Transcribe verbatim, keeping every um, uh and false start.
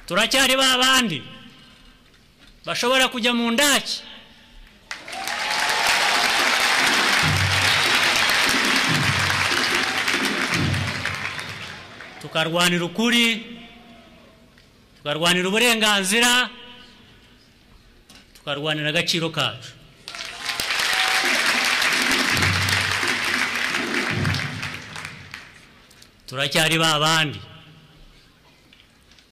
turacyari ba bandi bashobora kujya mu ndaki tukarwanira ukuri, tukarwanira uburenganzira, tukarwanira agaciro kacu. Turacyari ba bandi